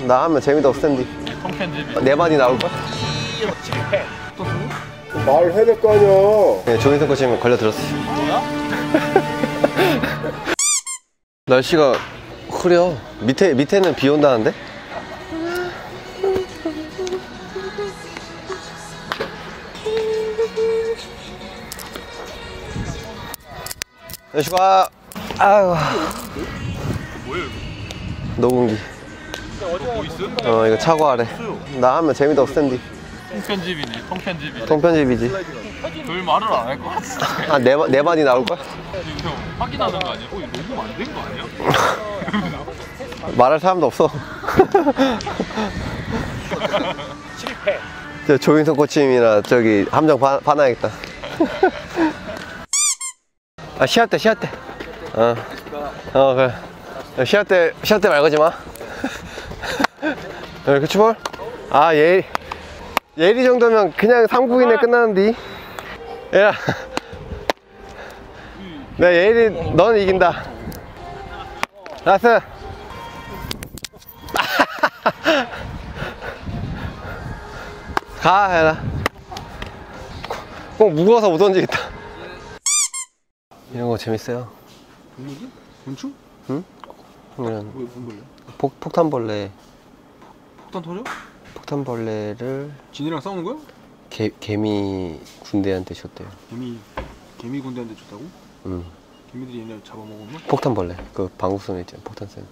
나 하면 재미도 없을 텐데. 통편집이 내 말이 나올걸? 말을 해야 될 거 아니야. 네, 조인성 코치님 걸려들었어. 뭐야? 날씨가 흐려. 밑에는 비 온다는데? 여시가 아유. 뭐야 이거? 노공기. 뭐 있어? 이거 차고 아래. 나 하면 재미도 없을 텐데. 통편집이네 통편집이 통편집이지. 별 말을 안 할 것 같아. 아, 내 말이 나올걸? 지금 확인하는 거 아니야? 이거 녹음 안 된 거 아니야? 말할 사람도 없어. 실패. 저 조인성 코치님이나 저기 함정 봐놔야겠다. 아, 시합 때. 그래. 시합 때 말고지 마. 이렇게 추볼? 아, 예리 정도면 그냥 3구이내 끝나는데. 야. 내가 예리, 너는 이긴다. 라스. 가, 해라. 꼭 무거워서 못 던지겠다. 이런 거 재밌어요. 뭐지? 곤충? 응? 이런 왜 뭔벌레? 폭탄벌레. 폭탄 터져? 폭탄벌레를 진이랑 싸우는 거야? 개미 군대한테 줬대요. 개미 군대한테 줬다고? 응. 개미들이 얘네 잡아먹은 거? 폭탄벌레. 그 방구선에 있잖아. 폭탄 쌤.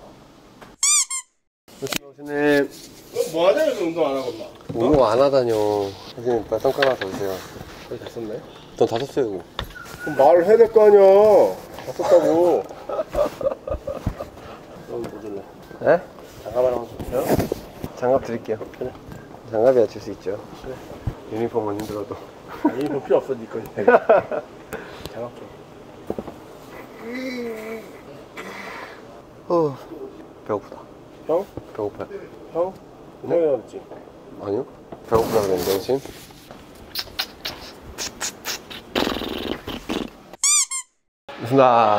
교수님. 뭐 하냐 이거 운동 안 하겠나? 운동 안 하다뇨. 선생님 빨리 성과 하나 더 주세요. 거의 다 썼네? 돈 다 썼어요. 이거. 그럼 말을 해야 될 거 아니야. 다 썼다고. 넌 뭐 줄래? 에? 장갑 하나만 줬어요? 장갑 드릴게요. 그래. 장갑이야 줄 수 있죠. 그래. 유니폼은 힘들어도. 아니 뭐 필요 없어 니 거지. 장갑 줘. 배고프다. 형? 배고파요. 형? 운동해야 됐지? 아니요? 배고프다 그랬는데 당신? 무슨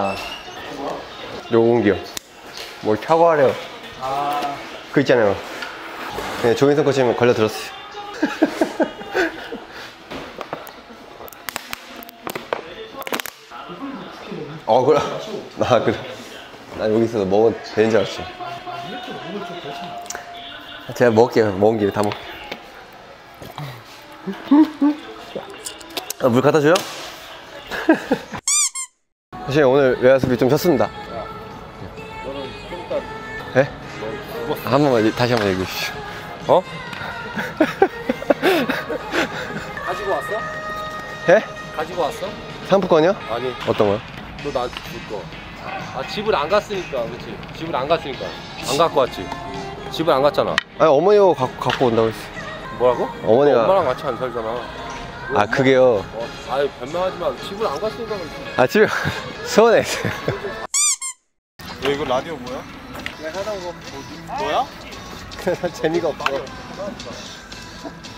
요공기요. 뭘 차고 하래요. 그 있잖아요. 네, 조인성 코치님 걸려들었어요. 그래. 그래. 난 여기 있어서 먹은 되는 줄 알았지. 제가 먹을게요. 먹은 김에 다 먹을게요. 물 갖다 줘요? 사실 오늘 외야수비 좀 쳤습니다. 너는 좀 이따 예? 한 번만 다시 한번 얘기해 주시죠. 가지고 왔어? 예? 가지고 왔어? 상품권이요? 아니 어떤 거요? 너 나한테 줄 거. 집을 안 갔으니까 그렇지. 집을 안 갔으니까 안 갖고 왔지. 집을 안 갔잖아. 아니 어머니가 갖고 온다고 했어. 뭐라고? 어머니가. 엄마랑 같이 안 살잖아. 그게요. 아유 변명하지 마. 집을 안 갔으니까 그렇지. 집에 서운했어요. 너 이거 라디오 뭐야? 내가 하던 거 뭐야? 재미가 없어.